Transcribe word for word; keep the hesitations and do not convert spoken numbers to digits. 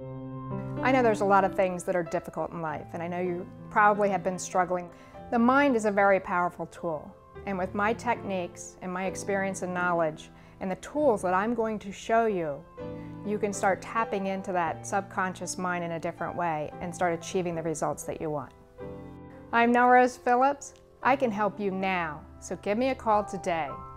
I know there's a lot of things that are difficult in life, and I know you probably have been struggling. The mind is a very powerful tool, and with my techniques and my experience and knowledge and the tools that I'm going to show you, you can start tapping into that subconscious mind in a different way and start achieving the results that you want. I'm Nell Phillips. I can help you now, so give me a call today.